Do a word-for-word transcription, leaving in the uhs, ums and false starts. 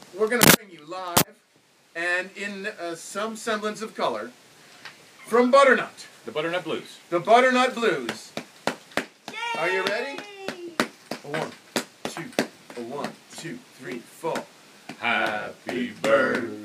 we're going to bring you live and in uh, some semblance of color from Butternut. The Butternut Blues. The Butternut Blues. Yay! Are you ready? A one, two, a one, two, three, four. Happy birthday